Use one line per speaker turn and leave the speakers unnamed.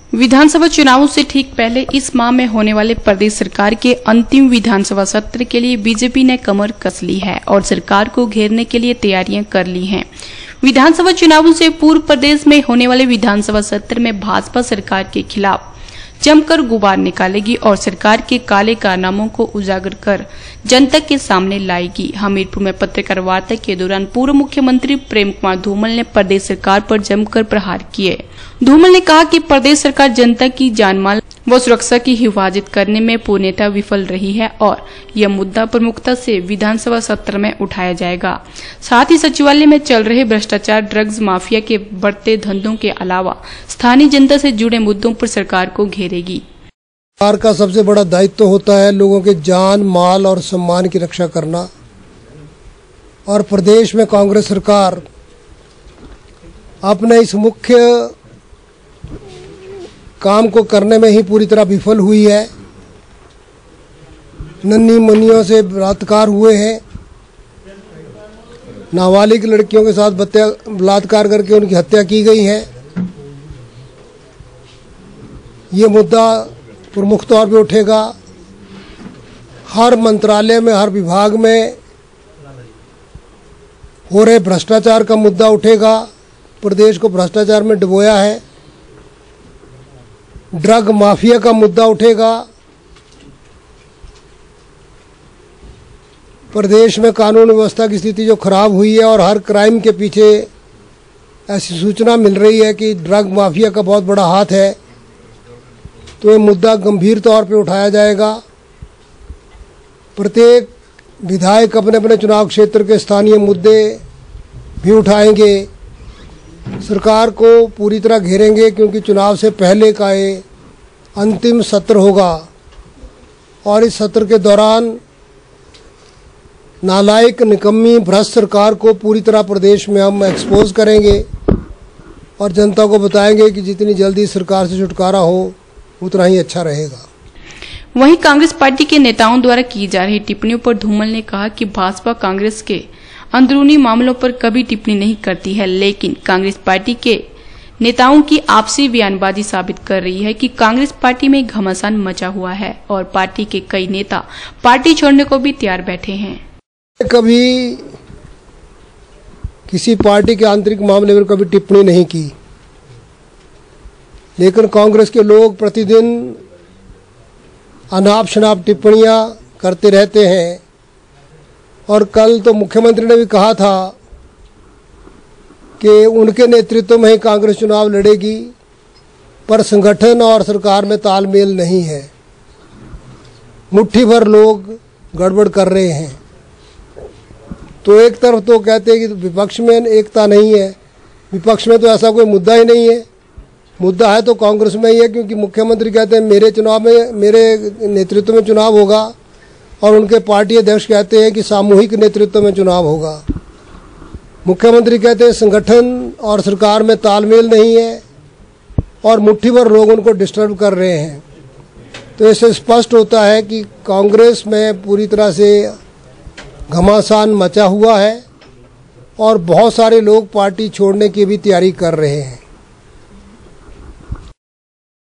विधानसभा चुनावों से ठीक पहले इस माह में होने वाले प्रदेश सरकार के अंतिम विधानसभा सत्र के लिए बीजेपी ने कमर कस ली है और सरकार को घेरने के लिए तैयारियां कर ली हैं। विधानसभा चुनावों से पूर्व प्रदेश में होने वाले विधानसभा सत्र में भाजपा सरकार के खिलाफ जमकर गुबार निकालेगी और सरकार के काले कारनामों को उजागर कर जनता के सामने लाएगी। हमीरपुर में पत्रकार वार्ता के दौरान पूर्व मुख्यमंत्री प्रेम कुमार धूमल ने प्रदेश सरकार पर जमकर प्रहार किए। धूमल ने कहा कि प्रदेश सरकार जनता की जानमाल व सुरक्षा की हिफाजत करने में पूर्णतः विफल रही है और यह मुद्दा प्रमुखता से विधानसभा सत्र में उठाया जाएगा। साथ ही सचिवालय में चल रहे भ्रष्टाचार, ड्रग्स माफिया के बढ़ते धंधों के अलावा स्थानीय जनता से जुड़े मुद्दों पर सरकार को घेरेगी।
सरकार का सबसे बड़ा दायित्व होता है लोगों के जान, माल और सम्मान की रक्षा करना, और प्रदेश में कांग्रेस सरकार अपने इस मुख्य काम को करने में ही पूरी तरह विफल हुई है। नन्ही मुन्नियों से बलात्कार हुए हैं, नाबालिग लड़कियों के साथ बलात्कार करके उनकी हत्या की गई है। ये मुद्दा प्रमुख तौर पे उठेगा। हर मंत्रालय में, हर विभाग में हो रहे भ्रष्टाचार का मुद्दा उठेगा। प्रदेश को भ्रष्टाचार में डुबोया है। ड्रग माफिया का मुद्दा उठेगा। प्रदेश में कानून व्यवस्था की स्थिति जो खराब हुई है और हर क्राइम के पीछे ऐसी सूचना मिल रही है कि ड्रग माफिया का बहुत बड़ा हाथ है, तो ये मुद्दा गंभीर तौर पे उठाया जाएगा। प्रत्येक विधायक अपने अपने चुनाव क्षेत्र के स्थानीय मुद्दे भी उठाएंगे, सरकार को पूरी तरह घेरेंगे, क्योंकि चुनाव से पहले का ये अंतिम सत्र होगा और इस सत्र के दौरान नालायक, निकम्मी, भ्रष्ट सरकार को पूरी तरह प्रदेश में हम एक्सपोज करेंगे और जनता को बताएंगे कि जितनी जल्दी सरकार से छुटकारा हो उतना ही अच्छा रहेगा।
वहीं कांग्रेस पार्टी के नेताओं द्वारा की जा रही टिप्पणियों पर धूमल ने कहा कि भाजपा कांग्रेस के अंदरूनी मामलों पर कभी टिप्पणी नहीं करती है, लेकिन कांग्रेस पार्टी के नेताओं की आपसी बयानबाजी साबित कर रही है कि कांग्रेस पार्टी में घमासान मचा हुआ है और पार्टी के कई नेता पार्टी छोड़ने को भी तैयार बैठे हैं।
कभी किसी पार्टी के आंतरिक मामले में कभी टिप्पणी नहीं की, लेकिन कांग्रेस के लोग प्रतिदिन अनाप शनाप टिप्पणियां करते रहते हैं। और कल तो मुख्यमंत्री ने भी कहा था कि उनके नेतृत्व में ही कांग्रेस चुनाव लड़ेगी, पर संगठन और सरकार में तालमेल नहीं है। मुट्ठी भर लोग गड़बड़ कर रहे हैं। तो एक तरफ तो कहते हैं कि विपक्ष में एकता नहीं है, विपक्ष में तो ऐसा कोई मुद्दा ही नहीं है। मुद्दा है तो कांग्रेस में ही है, क्योंकि मुख्यमंत्री कहते हैं मेरे नेतृत्व में चुनाव होगा और उनके पार्टी अध्यक्ष कहते हैं कि सामूहिक नेतृत्व में चुनाव होगा। मुख्यमंत्री कहते हैं संगठन और सरकार में तालमेल नहीं है और मुट्ठी भर लोग उनको डिस्टर्ब कर रहे हैं। तो इससे स्पष्ट होता है कि कांग्रेस में पूरी तरह से घमासान मचा हुआ है और बहुत सारे लोग पार्टी छोड़ने की भी तैयारी कर रहे हैं।